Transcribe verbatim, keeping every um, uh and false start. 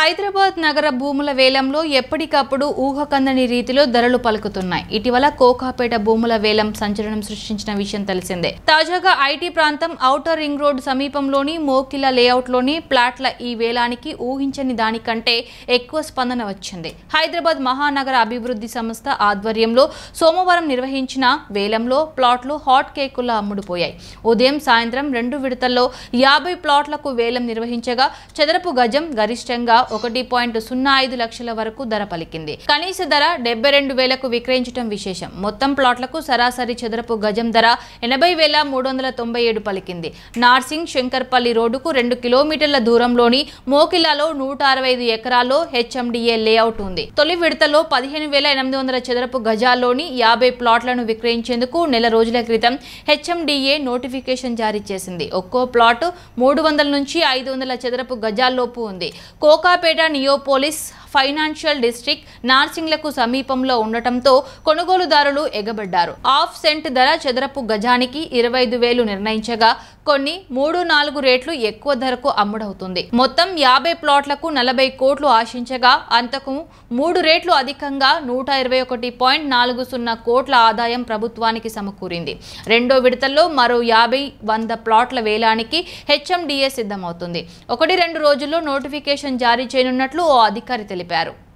హైదరాబాద్ నగర భూముల వేలంలో ఎప్పటికప్పుడు ఊహకందని రీతిలో ధరలు పలుకుతున్నాయి. ఇటీవల కోకాపేట భూముల వేలం సంచలనం సృష్టించిన విషయం తెలిసిందే. తాజాగా ఐటీ ప్రాంతం ఔటర్ రింగ్ రోడ్ సమీపంలోని మోకిల లేఅవుట్లోని ప్లాట్ల ఈ వేలానికి ఊహించని దానికంటే ఎక్కువ స్పందన వచ్చింది. హైదరాబాద్ మహానగర అభివృద్ధి సంస్థ ఆధ్వర్యంలో సోమవారం నిర్వహించిన వేలంలో ప్లాట్లు హాట్ కేకులా అమ్ముడుపోయాయి. ఉదయం సాయంత్రం రెండు విడతల్లో యాభై ప్లాట్లకు వేలం నిర్వహించగా చదరపు గజం గరిష్టంగా ఒకటి పాయింట్ సున్నా ఐదు లక్షల వరకు ధర పలికింది. కనీస ధర డెబ్బై రెండు వేలకు విక్రయించడం విశేషం. మొత్తం ప్లాట్లకు సరాసరి చదరపు గజం ధర ఎనభై వేల మూడు వందల తొంభై ఏడు పలికింది. నార్సింగ్ శంకర్పల్లి రోడ్డుకు రెండు కిలోమీటర్ల దూరంలోని మోకిలాలో నూట అరవై ఐదు ఎకరాల్లో హెచ్ఎండిఏ లేఅవుట్ ఉంది. తొలి విడతలో పదిహేను వేల ఎనిమిది వందల చదరపు గజాల్లోని యాభై ప్లాట్లను విక్రయించేందుకు నెల రోజుల క్రితం హెచ్ఎండిఏ నోటిఫికేషన్ జారీ చేసింది. ఒక్కో ప్లాట్ మూడు వందల నుంచి ఐదు వందల చదరపు గజాల్లోపు ఉంది. కోకాపేట నియోపోలిస్ ఫైనాన్షియల్ డిస్ట్రిక్ట్ నార్సింగ్లకు సమీపంలో ఉండటంతో కొనుగోలుదారులు ఎగబడ్డారు. హాఫ్ సెంట్ ధర చదరపు గజానికి ఇరవై ఐదు వేలు నిర్ణయించగా కొన్ని మూడు నాలుగు రేట్లు ఎక్కువ ధరకు అమ్ముడవుతుంది. మొత్తం యాభై ప్లాట్లకు నలభై కోట్లు ఆశించగా అంతకు మూడు రేట్లు అధికంగా నూట ఇరవై ఒకటి పాయింట్ నాలుగు సున్నా కోట్ల ఆదాయం ప్రభుత్వానికి సమకూరింది. రెండో విడతల్లో మరో యాభై వంద ప్లాట్ల వేలానికి హెచ్ఎండిఏ సిద్ధమవుతుంది. ఒకటి రెండు రోజుల్లో నోటిఫికేషన్ జారీ చేయనున్నట్లు ఓ అధికారి తెలిపారు.